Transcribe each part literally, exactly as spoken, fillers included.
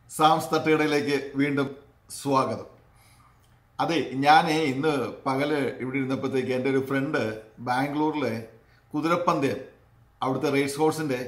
സാംസ് തട്ടുകടയിലേക്ക് വീണ്ടും സ്വാഗതം. അതെ, ഞാൻ ഇന്ന് പകല് ഇവിടെ ഇരുന്നപ്പോഴത്തേക്ക് എൻ്റെ ഒരു ഫ്രണ്ട് ബാംഗ്ലൂരിലെ കുതിരപ്പന്തയം അവിടുത്തെ റേസ് ഹോഴ്സിൻ്റെ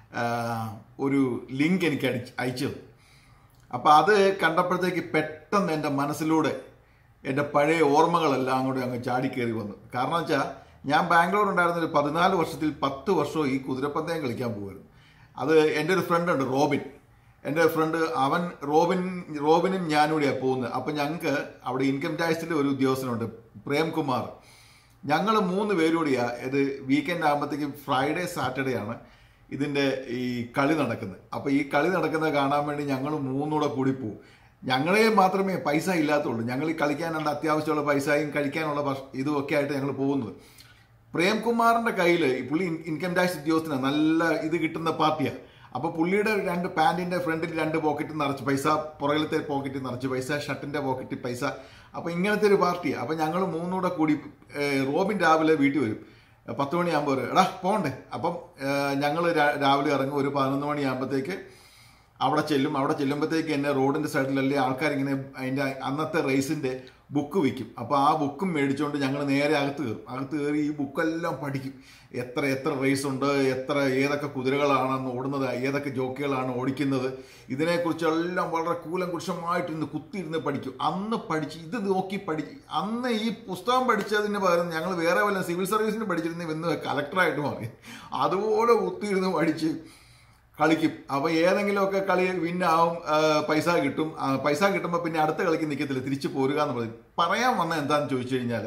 ഒരു ലിങ്ക് എനിക്ക് അടി അയച്ചു. അപ്പോൾ അത് കണ്ടപ്പോഴത്തേക്ക് പെട്ടെന്ന് എൻ്റെ മനസ്സിലൂടെ എൻ്റെ പഴയ ഓർമ്മകളെല്ലാം കൂടെ അങ്ങ് ചാടിക്കയറി വന്നു. കാരണം വെച്ചാൽ ഞാൻ ബാംഗ്ലൂർ ഉണ്ടായിരുന്ന ഒരു പതിനാല് വർഷത്തിൽ പത്ത് വർഷവും ഈ കുതിരപ്പന്തയം കളിക്കാൻ പോകുമായിരുന്നു. അത് എൻ്റെ ഒരു ഫ്രണ്ട് ഉണ്ട്, റോബിൻ. എൻ്റെ ഫ്രണ്ട് അവൻ റോബിൻ റോബിനും ഞാനും കൂടിയാണ് പോകുന്നത്. അപ്പം ഞങ്ങൾക്ക് അവിടെ ഇൻകം ടാക്സിൻ്റെ ഒരു ഉദ്യോഗസ്ഥനുണ്ട്, പ്രേംകുമാർ. ഞങ്ങൾ മൂന്ന് പേരുകൂടിയാണ് ഇത് വീക്കെൻഡ് ആകുമ്പോഴത്തേക്കും ഫ്രൈഡേ സാറ്റർഡേ ആണ് ഇതിൻ്റെ ഈ കളി നടക്കുന്നത്. അപ്പോൾ ഈ കളി നടക്കുന്നത് കാണാൻ വേണ്ടി ഞങ്ങൾ മൂന്നൂടെ കൂടി പോകും. ഞങ്ങളെ മാത്രമേ പൈസ ഇല്ലാത്തുള്ളൂ. ഞങ്ങൾ ഈ കളിക്കാനുള്ള അത്യാവശ്യമുള്ള പൈസയും കഴിക്കാനുള്ള ഇതുമൊക്കെ ആയിട്ട് ഞങ്ങൾ പോകുന്നത്. പ്രേംകുമാറിൻ്റെ കയ്യിൽ പുള്ളി ഇൻകം ടാക്സ് ഉദ്യോഗസ്ഥനാണ്, നല്ല ഇത് കിട്ടുന്ന പാർട്ടിയാണ്. അപ്പോൾ പുള്ളിയുടെ രണ്ട് പാൻറ്റിൻ്റെ ഫ്രണ്ടിൽ രണ്ട് പോക്കറ്റ് നിറച്ച് പൈസ, പുറകിലത്തെ പോക്കറ്റ് നിറച്ച് പൈസ, ഷർട്ടിൻ്റെ പോക്കറ്റിൽ പൈസ. അപ്പോൾ ഇങ്ങനത്തെ ഒരു പാർട്ടിയാണ്. അപ്പോൾ ഞങ്ങൾ മൂന്നൂടെ കൂടി റോബിൻ രാവിലെ വീട്ടിൽ വരും. പത്ത് മണിയാകുമ്പോൾ വരും, എടാ പോകണ്ടേ. അപ്പം ഞങ്ങൾ രാവിലെ ഇറങ്ങും. ഒരു പതിനൊന്ന് മണിയാകുമ്പോഴത്തേക്ക് അവിടെ ചെല്ലും. അവിടെ ചെല്ലുമ്പോഴത്തേക്ക് എന്നെ റോഡിൻ്റെ സൈഡിലല്ലേ ആൾക്കാരിങ്ങനെ അതിൻ്റെ അന്നത്തെ റേസിൻ്റെ ബുക്ക് വിൽക്കും. അപ്പോൾ ആ ബുക്കും മേടിച്ചുകൊണ്ട് ഞങ്ങൾ നേരെ അകത്ത് കയറും. അകത്ത് കയറി ഈ ബുക്കെല്ലാം പഠിക്കും. എത്ര എത്ര റേസ് ഉണ്ട്, എത്ര ഏതൊക്കെ കുതിരകളാണ് ഓടുന്നത്, ഏതൊക്കെ ജോക്കികളാണ് ഓടിക്കുന്നത്, ഇതിനെക്കുറിച്ചെല്ലാം വളരെ കൂലംകുഷമായിട്ട് ഇന്ന് കുത്തിയിരുന്ന് പഠിക്കും. അന്ന് പഠിച്ച് ഇത് നോക്കി പഠിച്ച് അന്ന് ഈ പുസ്തകം പഠിച്ചതിന് പകരം ഞങ്ങൾ വേറെ വല്ല സിവിൽ സർവീസിന് പഠിച്ചിരുന്ന ഇന്ന് കലക്ടറായിട്ട് മാറി. അതുപോലെ കുത്തിയിരുന്ന് പഠിച്ച് കളിക്കും. അപ്പോൾ ഏതെങ്കിലുമൊക്കെ കളി വിന്നാവും, പൈസ കിട്ടും. പൈസ കിട്ടുമ്പോൾ പിന്നെ അടുത്ത കളിക്ക് നിൽക്കത്തില്ല, തിരിച്ചു പോരുക എന്ന് പറയും. പറയാൻ വന്ന എന്താണെന്ന് ചോദിച്ചു കഴിഞ്ഞാൽ,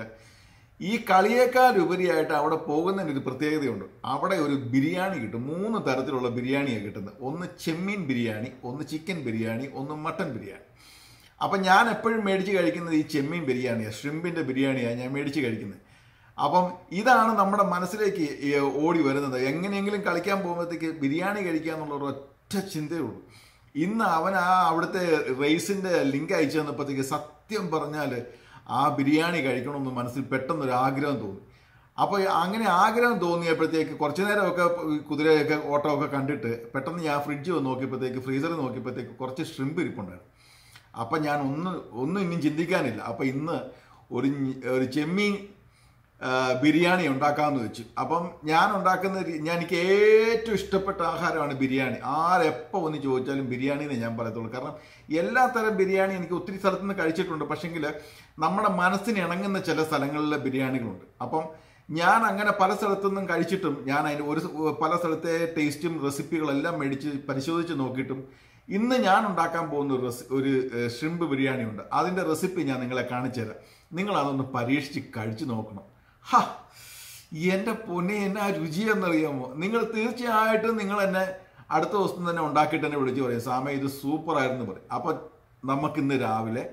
ഈ കളിയേക്കാൾ ഉപരിയായിട്ട് അവിടെ പോകുന്നതിന് ഒരു പ്രത്യേകതയുണ്ട്. അവിടെ ഒരു ബിരിയാണി കിട്ടും. മൂന്ന് തരത്തിലുള്ള ബിരിയാണിയാണ് കിട്ടുന്നത്. ഒന്ന് ചെമ്മീൻ ബിരിയാണി, ഒന്ന് ചിക്കൻ ബിരിയാണി, ഒന്ന് മട്ടൻ ബിരിയാണി. അപ്പം ഞാൻ എപ്പോഴും മേടിച്ച് കഴിക്കുന്നത് ഈ ചെമ്മീൻ ബിരിയാണിയാണ്, ഷ്രിമ്പിൻ്റെ ബിരിയാണിയാണ് ഞാൻ മേടിച്ച് കഴിക്കുന്നത്. അപ്പം ഇതാണ് നമ്മുടെ മനസ്സിലേക്ക് ഓടി വരുന്നത്. എങ്ങനെയെങ്കിലും കളിക്കാൻ പോകുമ്പോഴത്തേക്ക് ബിരിയാണി കഴിക്കുക എന്നുള്ള ഒരു ഒറ്റ ചിന്തയുള്ളൂ. ഇന്ന് അവൻ ആ അവിടുത്തെ റേസിൻ്റെ ലിങ്ക് അയച്ചു തന്നപ്പോഴത്തേക്ക് സത്യം പറഞ്ഞാൽ ആ ബിരിയാണി കഴിക്കണമെന്ന് മനസ്സിൽ പെട്ടെന്നൊരു ആഗ്രഹം തോന്നി. അപ്പോൾ അങ്ങനെ ആഗ്രഹം തോന്നിയപ്പോഴത്തേക്ക് കുറച്ചു നേരമൊക്കെ കുതിരയൊക്കെ ഓട്ടമൊക്കെ കണ്ടിട്ട് പെട്ടെന്ന് ഞാൻ ഫ്രിഡ്ജ് നോക്കിയപ്പോഴത്തേക്ക്, ഫ്രീസറിൽ നോക്കിയപ്പോഴത്തേക്ക് കുറച്ച് ഷ്രിമ്പ് ഇരിപ്പുണ്ടായിരുന്നു. അപ്പം ഞാൻ ഒന്ന് ഒന്നും ഇനിയും ചിന്തിക്കാനില്ല. അപ്പം ഇന്ന് ഒരു ഒരു ചെമ്മീൻ ബിരിയാണി ഉണ്ടാക്കാമെന്ന് വെച്ചു. അപ്പം ഞാൻ ഉണ്ടാക്കുന്ന ഞാൻ എനിക്ക് ഏറ്റവും ഇഷ്ടപ്പെട്ട ആഹാരമാണ് ബിരിയാണി. ആരെപ്പോൾ ഒന്ന് ചോദിച്ചാലും ബിരിയാണി എന്നേ ഞാൻ പറയത്തുള്ളൂ. കാരണം എല്ലാ തരം ബിരിയാണി എനിക്ക് ഒത്തിരി സ്ഥലത്തു നിന്ന് കഴിച്ചിട്ടുണ്ട്. പക്ഷെങ്കിൽ നമ്മുടെ മനസ്സിന് ഇണങ്ങുന്ന ചില സ്ഥലങ്ങളിലെ ബിരിയാണികളുണ്ട്. അപ്പം ഞാൻ അങ്ങനെ പല സ്ഥലത്തുനിന്നും കഴിച്ചിട്ടും ഞാൻ അതിന് ഒരു പല സ്ഥലത്തെ ടേസ്റ്റും റെസിപ്പികളെല്ലാം മേടിച്ച് പരിശോധിച്ച് നോക്കിയിട്ടും ഇന്ന് ഞാൻ ഉണ്ടാക്കാൻ പോകുന്ന ഒരു റെസി ഒരു ഷ്രിമ്പ് ബിരിയാണി ഉണ്ട്. അതിൻ്റെ റെസിപ്പി ഞാൻ നിങ്ങളെ കാണിച്ചു തരാം. നിങ്ങളതൊന്ന് പരീക്ഷിച്ച് കഴിച്ചു നോക്കണം. ഹാ, എൻ്റെ പൊന്നെ, എന്നാ രുചിയെന്നറിയാമോ? നിങ്ങൾ തീർച്ചയായിട്ടും നിങ്ങൾ എന്നെ അടുത്ത ദിവസം തന്നെ ഉണ്ടാക്കിയിട്ട് തന്നെ വിളിച്ച് പറയും, സാമ ഇത് സൂപ്പറായിരുന്നു പറയും. അപ്പം നമുക്കിന്ന് രാവിലെ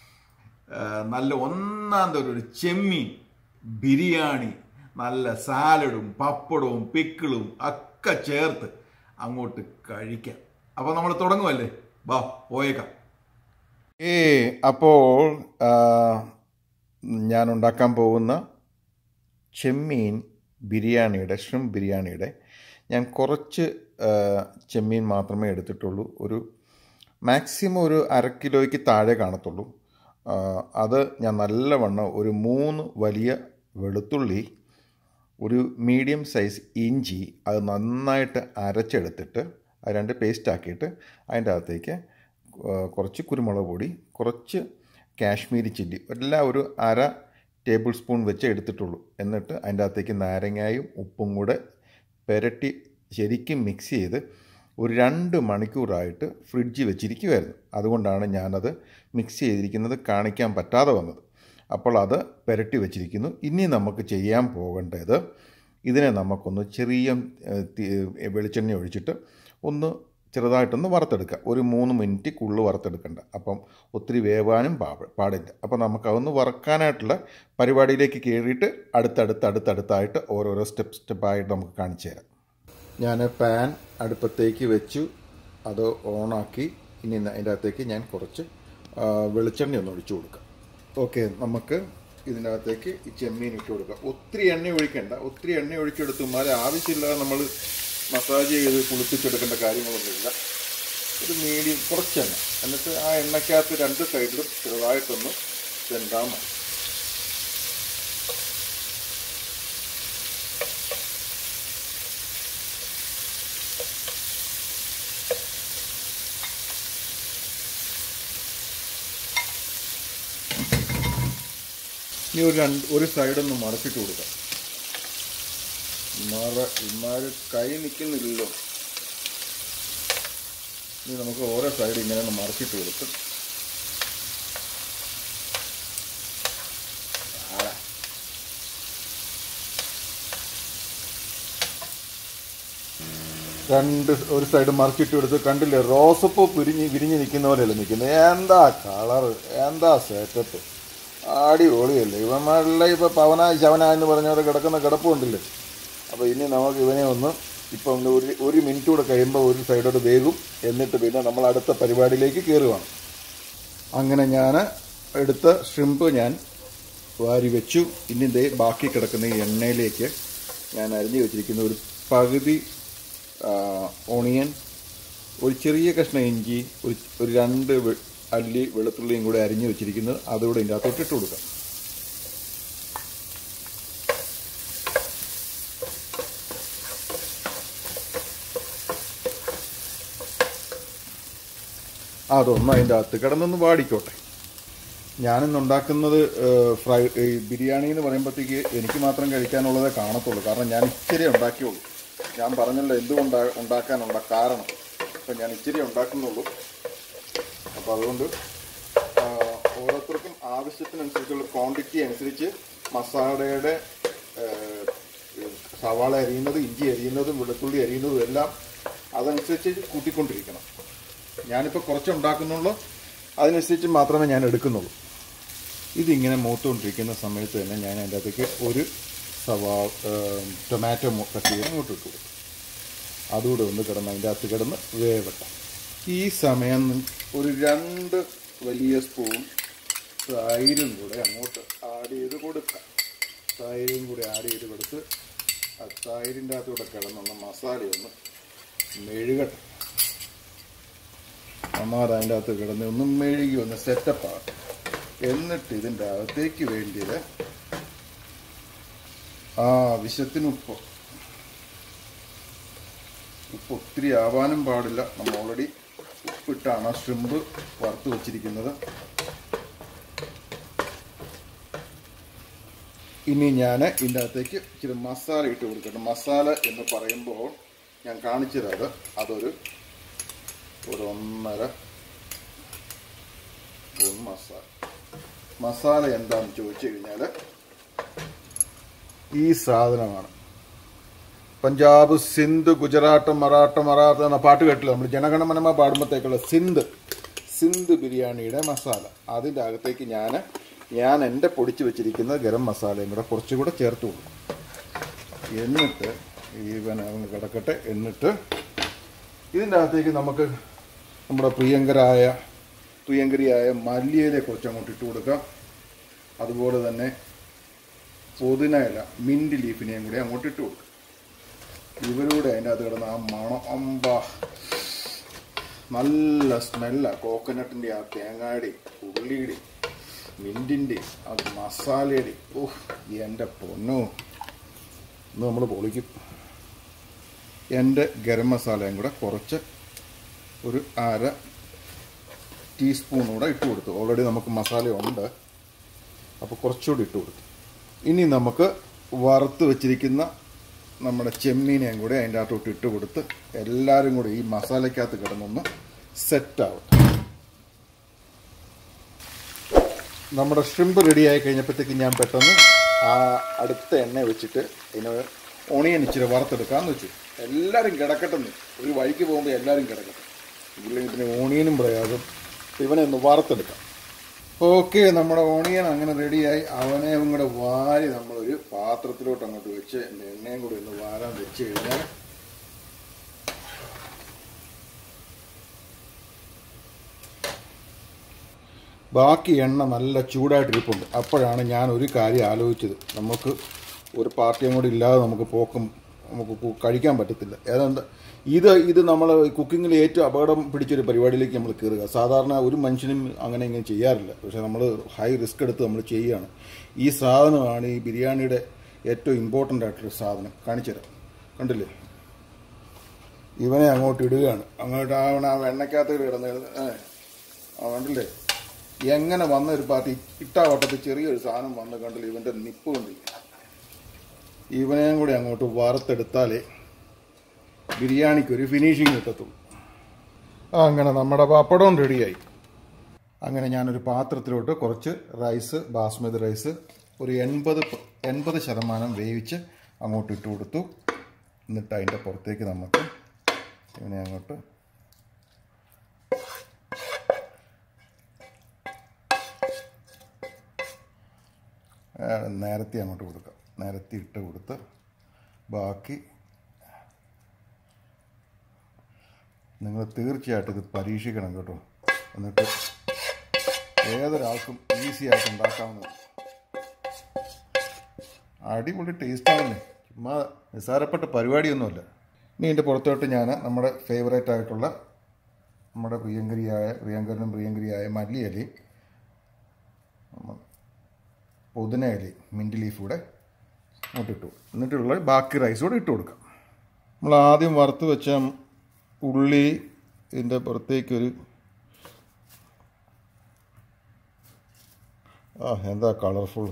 നല്ല ഒന്നാം തരം ഒരു ചെമ്മീൻ ബിരിയാണി, നല്ല സാലഡും പപ്പടവും പിക്കിളും ഒക്കെ ചേർത്ത് അങ്ങോട്ട് കഴിക്കാം. അപ്പോൾ നമ്മൾ തുടങ്ങുമല്ലേ? വാ പോയേക്കാം. ഏ അപ്പോൾ ഞാൻ ഉണ്ടാക്കാൻ പോകുന്ന ചെമ്മീൻ ബിരിയാണിയുടെ ഷ്രിംപ് ബിരിയാണിയുടെ ഞാൻ കുറച്ച് ചെമ്മീൻ മാത്രമേ എടുത്തിട്ടുള്ളൂ. ഒരു മാക്സിമം ഒരു അര കിലോയ്ക്ക് താഴെ കാണത്തുള്ളൂ. അത് ഞാൻ നല്ലവണ്ണം ഒരു മൂന്ന് വലിയ വെളുത്തുള്ളി, ഒരു മീഡിയം സൈസ് ഇഞ്ചി, അത് നന്നായിട്ട് അരച്ചെടുത്തിട്ട് അത് രണ്ട് പേസ്റ്റ് ആക്കിയിട്ട് അതിൻ്റെ അകത്തേക്ക് കുറച്ച് കുരുമുളക് പൊടി, കുറച്ച് കാശ്മീരി ചില്ലി, എല്ലാം ഒരു അര ടേബിൾ സ്പൂൺ വെച്ച് എടുത്തിട്ടുള്ളൂ. എന്നിട്ട് അതിൻ്റെ അകത്തേക്ക് നാരങ്ങയും ഉപ്പും കൂടെ പുരട്ടി ശരിക്കും മിക്സ് ചെയ്ത് ഒരു രണ്ട് മണിക്കൂറായിട്ട് ഫ്രിഡ്ജിൽ വെച്ചിരിക്കുമായിരുന്നു. അതുകൊണ്ടാണ് ഞാനത് മിക്സ് ചെയ്തിരിക്കുന്നത് കാണിക്കാൻ പറ്റാതെ വന്നത്. അപ്പോൾ അത് പുരട്ടി വെച്ചിരിക്കുന്നു. ഇനി നമുക്ക് ചെയ്യാൻ പോകേണ്ടത്, ഇതിനെ നമുക്കൊന്ന് ചെറിയ വെളിച്ചെണ്ണ ഒഴിച്ചിട്ട് ഒന്ന് ചെറുതായിട്ടൊന്ന് വറുത്തെടുക്കുക. ഒരു മൂന്ന് മിനിറ്റ് കൂടുതൽ വറുത്തെടുക്കണ്ട. അപ്പം ഒത്തിരി വേവാനും പാടില്ല. അപ്പം നമുക്കതൊന്ന് വറുക്കാനായിട്ടുള്ള പരിപാടിയിലേക്ക് കയറിയിട്ട് അടുത്തടുത്ത് അടുത്തടുത്തായിട്ട് ഓരോരോ സ്റ്റെപ്പ് സ്റ്റെപ്പായിട്ട് നമുക്ക് കാണിച്ചു തരാം. ഞാൻ പാൻ അടുപ്പത്തേക്ക് വെച്ചു, അത് ഓണാക്കി. ഇനി അതിൻ്റെ അകത്തേക്ക് ഞാൻ കുറച്ച് വെളിച്ചെണ്ണ ഒന്ന് ഒഴിച്ചു കൊടുക്കാം. ഓക്കെ, നമുക്ക് ഇതിൻ്റെ അകത്തേക്ക് ഈ ചെമ്മീൻ ഇട്ട് കൊടുക്കാം. ഒത്തിരി എണ്ണ ഒഴിക്കണ്ട. ഒത്തിരി എണ്ണ ഒഴിച്ചെടുത്തുമാരെ ആവശ്യമില്ലാതെ നമ്മൾ മസാജ് ചെയ്ത് കുളിപ്പിച്ചെടുക്കേണ്ട കാര്യങ്ങളൊന്നുമില്ല. ഒരു മീഡിയം കുറച്ചെണ്ണ, എന്നിട്ട് ആ എണ്ണയ്ക്കകത്ത് രണ്ട് സൈഡിലും ചെറുതായിട്ടൊന്ന് വെന്താൽ മതി. ഇനി ഒരു രണ്ട് ഒരു സൈഡൊന്ന് മറച്ചിട്ട് കൊടുക്കാം. മറ ഇമാര് കൈ നിൽക്കുന്നില്ലല്ലോ. ഇനി നമുക്ക് ഓരോ സൈഡ് ഇങ്ങനെ ഒന്ന് മറച്ചിട്ട് കൊടുത്ത് രണ്ട് ഒരു സൈഡ് മറിച്ചിട്ട് കൊടുത്ത് കണ്ടില്ലേ, റോസപ്പൂ പിരിഞ്ഞ് വിരിഞ്ഞ് നിൽക്കുന്ന പോലെയല്ലേ നിൽക്കുന്നത്. എന്താ കളറ്, എന്താ സെറ്റപ്പ്, അടിപൊളിയല്ലേ. ഇവന്മാരെല്ലാം ഇപ്പോൾ പവന ശവന എന്ന് പറഞ്ഞവരെ കിടക്കുന്ന കിടപ്പുണ്ടല്ലേ. അപ്പോൾ ഇനി നമുക്ക് ഇവനെ ഒന്ന് ഇപ്പം ഒരു ഒരു മിനിറ്റ് കൂടെ കഴിയുമ്പോൾ ഒരു സൈഡോട്ട് വേകും. എന്നിട്ട് പിന്നെ നമ്മൾ അടുത്ത പരിപാടിയിലേക്ക് കയറുകയാണ്. അങ്ങനെ ഞാൻ എടുത്ത ഷ്രിമ്പ് ഞാൻ വാരി വെച്ചു. ഇനി ദേ ബാക്കി കിടക്കുന്ന ഈ എണ്ണയിലേക്ക് ഞാൻ അരിഞ്ഞു വെച്ചിരിക്കുന്ന ഒരു പകുതി ഓണിയൻ, ഒരു ചെറിയ കഷ്ണം ഇഞ്ചി, ഒരു ഒരു രണ്ട് അല്ലി വെളുത്തുള്ളിയും കൂടെ അരിഞ്ഞു വെച്ചിരിക്കുന്നത് അതുകൂടെ ഇതിൻ്റെ അകത്തോട്ട് ഇട്ട് കൊടുക്കാം. അതൊന്ന് അതിൻ്റെ അകത്ത് കിടന്നൊന്ന് വാടിക്കോട്ടെ. ഞാനിന്ന് ഉണ്ടാക്കുന്നത് ഫ്രൈ ബിരിയാണി എന്ന് പറയുമ്പോഴത്തേക്ക് എനിക്ക് മാത്രം കഴിക്കാനുള്ളതേ കാണത്തുള്ളൂ. കാരണം ഞാൻ ഇച്ചിരി ഉണ്ടാക്കിയുള്ളൂ. ഞാൻ പറഞ്ഞല്ലോ എന്തുകൊണ്ടാ ഉണ്ടാക്കാനുള്ള കാരണം. അപ്പം ഞാൻ ഇച്ചിരി ഉണ്ടാക്കുന്നുള്ളൂ. അപ്പോൾ അതുകൊണ്ട് ഓരോരുത്തർക്കും ആവശ്യത്തിനനുസരിച്ചുള്ള ക്വാണ്ടിറ്റി അനുസരിച്ച് മസാലയുടെ സവാള അരിയുന്നത്, ഇഞ്ചി അരിയുന്നതും വെളുത്തുള്ളി അരിയുന്നതും എല്ലാം അതനുസരിച്ച് കൂട്ടിക്കൊണ്ടിരിക്കണം. ഞാനിപ്പോൾ കുറച്ച് ഉണ്ടാക്കുന്നുള്ളൂ, അതിനനുസരിച്ച് മാത്രമേ ഞാൻ എടുക്കുന്നുള്ളൂ. ഇതിങ്ങനെ മൂത്തുകൊണ്ടിരിക്കുന്ന സമയത്ത് തന്നെ ഞാൻ അതിൻ്റെ അകത്തേക്ക് ഒരു സവാ ടൊമാറ്റോ കട്ട് ചെയ്ത് അങ്ങോട്ട് ഇട്ടു കൊടുക്കും. അതുകൂടെ ഒന്ന് കിടന്ന് അതിൻ്റെ അകത്ത് കിടന്ന് വേവട്ടെ. ഈ സമയം ഒരു രണ്ട് വലിയ സ്പൂൺ തൈരും കൂടെ അങ്ങോട്ട് ആഡ് ചെയ്ത് കൊടുക്കാം. തൈരും കൂടി ആഡ് ചെയ്ത് കൊടുത്ത് ആ തൈരിൻ്റെ അകത്തൂടെ കിടന്നുള്ള മസാലയൊന്ന് മെഴുകട്ടെ. അമ്മാർ അതിൻ്റെ അകത്ത് കിടന്ന് ഒന്ന് മെഴുകി ഒന്ന് സെറ്റപ്പാണ്. എന്നിട്ട് ഇതിൻ്റെ അകത്തേക്ക് വേണ്ടിയത് ആ ആവശ്യത്തിന് ഉപ്പ്. ഉപ്പ് ഒത്തിരി ആവാനും പാടില്ല. നമ്മൾ ഓൾറെഡി ഉപ്പിട്ടാണ് ഷ്രിമ്പ് വറുത്ത് വെച്ചിരിക്കുന്നത്. ഇനി ഞാൻ ഇതിൻ്റെ അകത്തേക്ക് ഇച്ചിരി മസാല ഇട്ട് കൊടുക്കട്ടെ. മസാല എന്ന് പറയുമ്പോൾ ഞാൻ കാണിച്ചത് അതൊരു ഒരു ഒന്നര സ്പൂൺ മസാല. മസാല എന്താണെന്ന് ചോദിച്ചു കഴിഞ്ഞാൽ ഈ സാധനമാണ്. പഞ്ചാബ്, സിന്ധ്, ഗുജറാത്ത്, മറാഠ മറാത്ത എന്ന പാട്ട് കേട്ടില്ല നമ്മൾ, ജനഗണമനമ പാടുമ്പോഴത്തേക്കുള്ള സിന്ധ് സിന്ധ് ബിരിയാണിയുടെ മസാല. അതിൻ്റെ അകത്തേക്ക് ഞാൻ ഞാൻ എൻ്റെ പൊടിച്ച് വെച്ചിരിക്കുന്ന ഗരം മസാലയും കൂടെ കുറച്ചുകൂടെ ചേർത്ത് കൊടുക്കും. എന്നിട്ട് ഈവൻ അവന് കിടക്കട്ടെ. എന്നിട്ട് ഇതിൻ്റെ അകത്തേക്ക് നമുക്ക് നമ്മുടെ പ്രിയങ്കരായ പ്രിയങ്കരിയായ മല്ലിയിലെ കുറച്ച് അങ്ങോട്ട് ഇട്ട് കൊടുക്കാം. അതുപോലെ തന്നെ പുതിന ഇല, മിൻറ്റ് ലീഫിനെയും കൂടി അങ്ങോട്ട് ഇട്ട് കൊടുക്കുക. ഇവരൂടെ അതിൻ്റെ അകത്ത് കിടന്ന ആ മണം, അമ്പ നല്ല സ്മെല്ലാണ്. കോക്കനട്ടിൻ്റെ ആ തേങ്ങായുടെയും ഉള്ളിയുടെയും മിൻറ്റിൻ്റെയും ആ മസാലയുടെയും. ഓഹ് എൻ്റെ പൊന്നോ, ഇന്ന് നമ്മൾ പൊളിക്കും. എൻ്റെ ഗരം മസാലയും കൂടെ കുറച്ച് ഒരു അര ടീസ്പൂൺ കൂടെ ഇട്ട് കൊടുത്തു. ഓൾറെഡി നമുക്ക് മസാല ഉണ്ട്, അപ്പോൾ കുറച്ചുകൂടി ഇട്ട് കൊടുത്തു. ഇനി നമുക്ക് വറുത്ത് വെച്ചിരിക്കുന്ന നമ്മുടെ ചെമ്മീനെയും കൂടെ അതിൻ്റെ അകത്തോട്ട് ഇട്ട് കൊടുത്ത് എല്ലാവരും കൂടി ഈ മസാലയ്ക്കകത്ത് കിടന്നൊന്ന് സെറ്റാവും. നമ്മുടെ ഷ്രിമ്പ് റെഡിയായി കഴിഞ്ഞപ്പോഴത്തേക്ക് ഞാൻ പെട്ടെന്ന് ആ അടുത്ത എണ്ണ വെച്ചിട്ട് ഇതിന് ഓണിയൻ ഇച്ചിരി വറുത്തെടുക്കാമെന്ന് വെച്ചു. എല്ലാവരും കിടക്കട്ടെന്ന്, ഒരു വഴിക്ക് പോകുമ്പോൾ എല്ലാവരും കിടക്കട്ടെ, ഇല്ലെങ്കിൽ പിന്നെ ഓണിയനും പ്രയാസം. ഇവനെ ഒന്ന് വറുത്തെടുക്കാം. ഓക്കെ, നമ്മുടെ ഓണിയൻ അങ്ങനെ റെഡിയായി. അവനെയും കൂടെ വാരി നമ്മളൊരു പാത്രത്തിലോട്ട് അങ്ങോട്ട് വെച്ച് എണ്ണയും കൂടി ഒന്ന് വാരാൻ വെച്ച് കഴിഞ്ഞാൽ ബാക്കി എണ്ണ നല്ല ചൂടായിട്ടിരിപ്പുണ്ട്. അപ്പോഴാണ് ഞാൻ ഒരു കാര്യം ആലോചിച്ചത്, നമുക്ക് ഒരു പാർട്ടിയും കൂടി ഇല്ലാതെ നമുക്ക് പോക്കും നമുക്ക് കഴിക്കാൻ പറ്റത്തില്ല. ഏതാണ്ട് ഇത് ഇത് നമ്മൾ കുക്കിങ്ങിൽ ഏറ്റവും അപകടം പിടിച്ചൊരു പരിപാടിയിലേക്ക് നമ്മൾ കയറുക. സാധാരണ ഒരു മനുഷ്യനും അങ്ങനെ ഇങ്ങനെ ചെയ്യാറില്ല, പക്ഷെ നമ്മൾ ഹൈ റിസ്ക് എടുത്ത് നമ്മൾ ചെയ്യുകയാണ്. ഈ സാധനമാണ് ഈ ബിരിയാണിയുടെ ഏറ്റവും ഇമ്പോർട്ടൻ്റ് ആയിട്ടുള്ള സാധനം. കാണിച്ചു തരാം. കണ്ടില്ലേ, ഇവനെ അങ്ങോട്ട് ഇടുകയാണ്. അങ്ങോട്ട് അവൻ ആ വെണ്ണയ്ക്കകത്ത് കിടന്ന് കണ്ടില്ലേ, എങ്ങനെ വന്ന ഒരു പാർട്ടി ഇട്ടാ വട്ടത്തിൽ ചെറിയൊരു സാധനം വന്ന് കണ്ടില്ലേ, ഇവൻ്റെ നിപ്പ് കണ്ടില്ലേ. ഇവനെയും കൂടി അങ്ങോട്ട് വറുത്തെടുത്താലേ ബിരിയാണിക്ക് ഒരു ഫിനിഷിങ് കിട്ടത്തുള്ളൂ. അങ്ങനെ നമ്മുടെ പപ്പടവും റെഡിയായി. അങ്ങനെ ഞാനൊരു പാത്രത്തിലോട്ട് കുറച്ച് റൈസ്, ബാസ്മതി റൈസ് ഒരു എൺപത് എൺപത് ശതമാനം വേവിച്ച് അങ്ങോട്ട് ഇട്ട് കൊടുത്തു. എന്നിട്ട് അതിൻ്റെ പുറത്തേക്ക് നമുക്ക് ഇവനെ അങ്ങോട്ട് നേരത്തെ അങ്ങോട്ട് കൊടുക്കാം. നേരത്തെ ഇട്ട് കൊടുത്ത് ബാക്കി നിങ്ങൾ തീർച്ചയായിട്ടും ഇത് പരീക്ഷിക്കണം കേട്ടോ. എന്നിട്ട് ഏതൊരാൾക്കും ഈസി ആയിട്ട് ഉണ്ടാക്കാവുന്നത്. അടിപൊളി ടേസ്റ്റാണല്ലേ, ചുമ്മാ നിസ്സാരപ്പെട്ട പരിപാടിയൊന്നുമല്ല. ഇനി ഇതിൻ്റെ പുറത്തോട്ട് ഞാൻ നമ്മുടെ ഫേവറേറ്റ് ആയിട്ടുള്ള നമ്മുടെ പ്രിയങ്കരിയായ പ്രിയങ്കരനും പ്രിയങ്കരിയായ മല്ലിയിലയും പുതിന ഇലയും മിൻറ്റ് ലീഫ് കൂടെ ഇട്ടു. എന്നിട്ടുള്ള ബാക്കി റൈസ് കൂടെ ഇട്ട് കൊടുക്കാം. നമ്മൾ ആദ്യം വറുത്ത് വെച്ച ഉള്ളി ഇതിൻ്റെ പുറത്തേക്കൊരു ആ എന്താ കളർഫുൾ.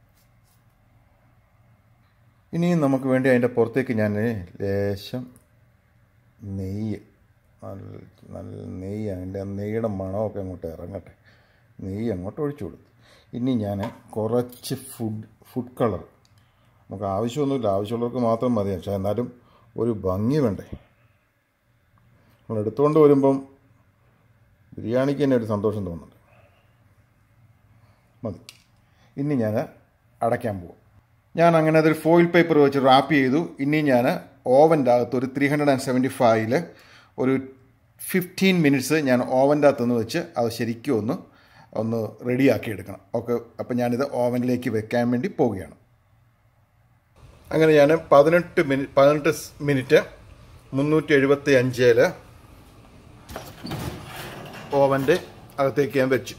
ഇനിയും നമുക്ക് വേണ്ടി അതിൻ്റെ പുറത്തേക്ക് ഞാൻ ലേശം നെയ്യ്, നല്ല നല്ല നെയ്യ്, അതിൻ്റെ നെയ്യുടെ മണമൊക്കെ അങ്ങോട്ട് ഇറങ്ങട്ടെ. നെയ്യ് അങ്ങോട്ട് ഒഴിച്ചു കൊടുത്തു. ഇനി ഞാൻ കുറച്ച് ഫുഡ് ഫുഡ് കളർ, നമുക്ക് ആവശ്യമൊന്നുമില്ല, ആവശ്യമുള്ളവർക്ക് മാത്രം മതി, പക്ഷേ എന്നാലും ഒരു ഭംഗി വേണ്ടേ. നമ്മൾ എടുത്തുകൊണ്ട് വരുമ്പം ബിരിയാണിക്ക് തന്നെ ഒരു സന്തോഷം തോന്നുന്നുണ്ട്. മതി. ഇനി ഞാൻ അടയ്ക്കാൻ പോകും. ഞാൻ അങ്ങനെ അതൊരു ഫോയിൽ പേപ്പർ വെച്ച് റാപ്പ് ചെയ്തു. ഇനി ഞാൻ ഓവൻ്റെ അകത്ത് ഒരു ത്രീ ഹൺഡ്രഡ് ആൻഡ് സെവൻറ്റി ഫൈവില് ഒരു ഫിഫ്റ്റീൻ മിനിറ്റ്സ് ഞാൻ ഓവൻ്റെ അകത്തുനിന്ന് വെച്ച് അത് ശരിക്കും ഒന്ന് ഒന്ന് റെഡിയാക്കി എടുക്കണം. ഓക്കെ, അപ്പം ഞാനിത് ഓവനിലേക്ക് വെക്കാൻ വേണ്ടി പോവുകയാണ്. അങ്ങനെ ഞാൻ പതിനെട്ട് മിനിറ്റ് പതിനെട്ട് മിനിറ്റ് മുന്നൂറ്റി എഴുപത്തി അഞ്ചിൽ ഓവൻ്റെ അകത്തേക്ക് ഞാൻ വെച്ചു.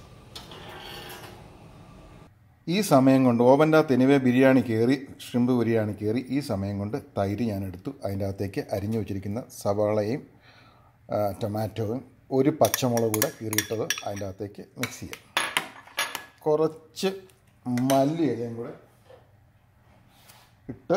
ഈ സമയം കൊണ്ട് ഓവൻ്റെ അകത്ത് എനിവേ ബിരിയാണി കയറി, ഷ്രിമ്പ് ബിരിയാണി കയറി. ഈ സമയം കൊണ്ട് തൈര് ഞാൻ എടുത്തു. അതിൻ്റെ അകത്തേക്ക് അരിഞ്ഞു വെച്ചിരിക്കുന്ന സവാളയും ടൊമാറ്റോയും ഒരു പച്ചമുളക് കൂടെ കീറിയിട്ടത് അതിൻ്റെ അകത്തേക്ക് മിക്സ് ചെയ്യാം. കുറച്ച് മല്ലിയിലയും കൂടെ ഇട്ട്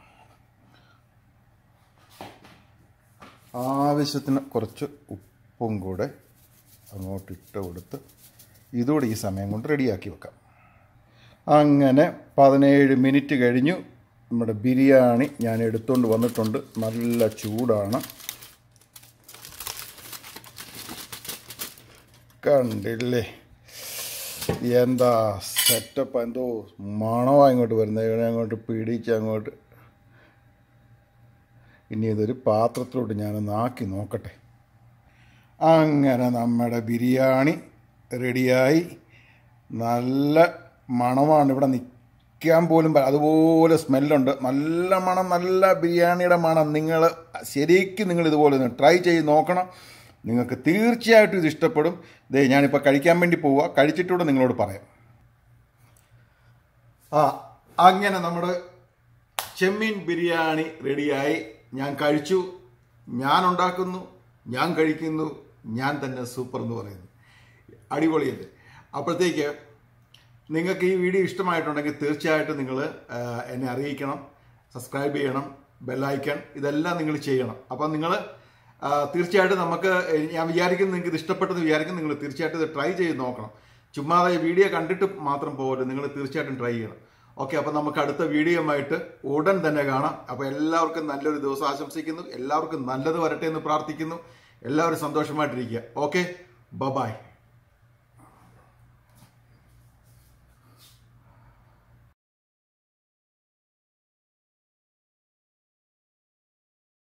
ആവശ്യത്തിന് കുറച്ച് ഉപ്പും കൂടെ അങ്ങോട്ട് ഇട്ട് കൊടുത്ത് ഇതോടെ ഈ സമയം കൊണ്ട് റെഡിയാക്കി വെക്കാം. അങ്ങനെ പതിനേഴ് മിനിറ്റ് കഴിഞ്ഞു. നമ്മുടെ ബിരിയാണി ഞാൻ എടുത്തുകൊണ്ട് വന്നിട്ടുണ്ട്. നല്ല ചൂടാണ്, കണ്ടില്ലേ എന്താ സെറ്റപ്പ്. എന്തോ മണമാണ് ഇങ്ങോട്ട് വരുന്നത്. ഇവിടെ അങ്ങോട്ട് പിടിച്ച് അങ്ങോട്ട്. ഇനി ഇതൊരു പാത്രത്തിലോട്ട് ഞാനൊന്ന് ആക്കി നോക്കട്ടെ. അങ്ങനെ നമ്മുടെ ബിരിയാണി റെഡിയായി. നല്ല മണമാണ്, ഇവിടെ നിൽക്കാൻ പോലും അതുപോലെ സ്മെല്ലുണ്ട്. നല്ല മണം, നല്ല ബിരിയാണിയുടെ മണം. നിങ്ങൾ ശരിക്കും നിങ്ങൾ ഇതുപോലെ ഒന്ന് ട്രൈ ചെയ്ത് നോക്കണം. നിങ്ങൾക്ക് തീർച്ചയായിട്ടും ഇത് ഇഷ്ടപ്പെടും. ദേ ഞാനിപ്പോൾ കഴിക്കാൻ വേണ്ടി പോവുക. കഴിച്ചിട്ടൂടെ നിങ്ങളോട് പറയാം. ആ അങ്ങനെ നമ്മുടെ ചെമ്മീൻ ബിരിയാണി റെഡിയായി. ഞാൻ കഴിച്ചു, ഞാൻ ഉണ്ടാക്കുന്നു, ഞാൻ കഴിക്കുന്നു, ഞാൻ തന്നെ സൂപ്പർ എന്ന് പറയുന്നു. അടിപൊളിയല്ലേ? അപ്പോഴത്തേക്ക് നിങ്ങൾക്ക് ഈ വീഡിയോ ഇഷ്ടമായിട്ടുണ്ടെങ്കിൽ തീർച്ചയായിട്ടും നിങ്ങൾ എന്നെ അറിയിക്കണം, സബ്സ്ക്രൈബ് ചെയ്യണം, ബെല്ലൈക്കൺ ഇതെല്ലാം നിങ്ങൾ ചെയ്യണം. അപ്പം നിങ്ങൾ തീർച്ചയായിട്ടും നമുക്ക്, ഞാൻ വിചാരിക്കുന്നു നിങ്ങൾക്ക് ഇത് ഇഷ്ടപ്പെട്ടെന്ന് വിചാരിക്കും. നിങ്ങൾ തീർച്ചയായിട്ടും ഇത് ട്രൈ ചെയ്ത് നോക്കണം. ചുമ്മാതെ വീഡിയോ കണ്ടിട്ട് മാത്രം പോകരുത്, നിങ്ങൾ തീർച്ചയായിട്ടും ട്രൈ ചെയ്യണം. ഓക്കെ, അപ്പം നമുക്ക് അടുത്ത വീഡിയോയുമായിട്ട് ഉടൻ തന്നെ കാണാം. അപ്പോൾ എല്ലാവർക്കും നല്ലൊരു ദിവസം ആശംസിക്കുന്നു. എല്ലാവർക്കും നല്ലത് വരട്ടെ എന്ന് പ്രാർത്ഥിക്കുന്നു. എല്ലാവരും സന്തോഷമായിട്ടിരിക്കുക. Okay, by.